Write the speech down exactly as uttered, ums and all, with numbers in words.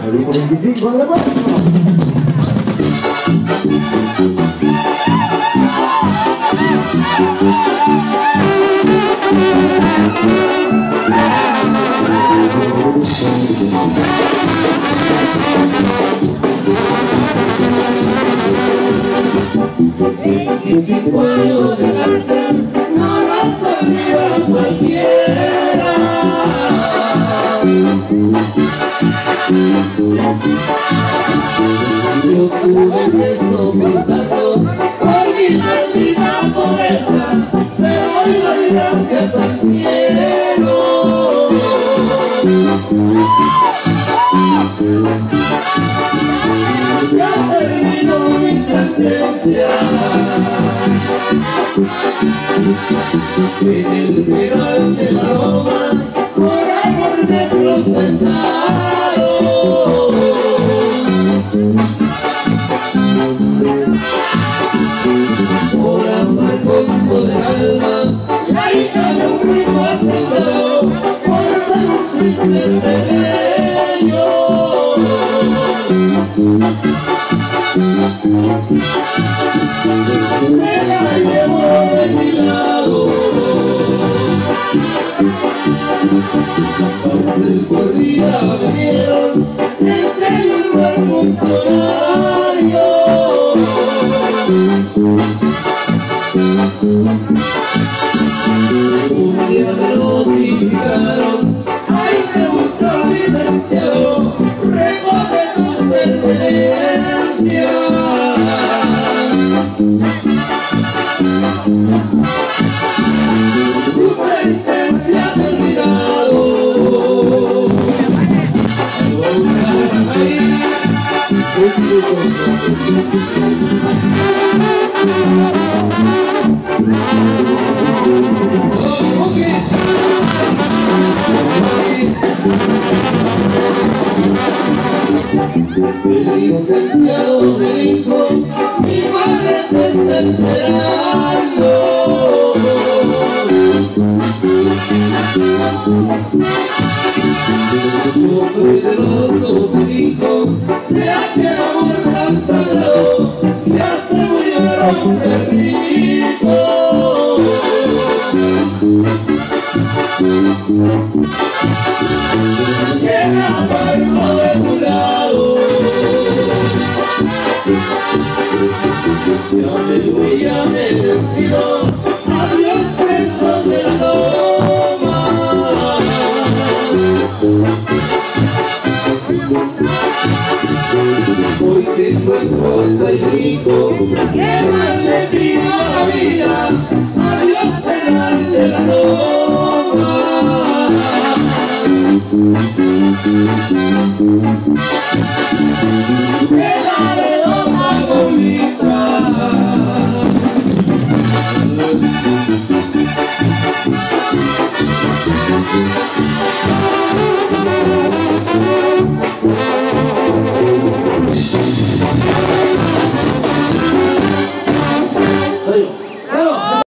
El grupo veinticinco de la próxima. veinticinco años de cárcel no los olvida cualquiera. Yo tuve que soportarlos por mi maldita pobreza, pero hoy doy gracias al cielo. Ya terminó mi sentencia en el penal de la Roma, por amor me procesaron. Por amargo del alma, la hija de un rico hacendado, por ser un simple plebeyo. Se la llevó de mi lado, cárcel por vida me dieron entre el buen funcionario. Un día me notificaron, hay que buscar licenciado, recoge tus pertenencias. Tu sentencia ha terminado. El licenciado me dijo, mi madre te está esperando. Yo soy de los dos hijos de aquel amor tan sagrado, ya se murió el hombre rico. Que la palma de tu lado. Ya me voy, ya me despido, adiós presos de la Loma. Hoy tengo esposa y hijo, ¿qué más le pido a la vida? Adiós penal de la Loma. Que la de Loma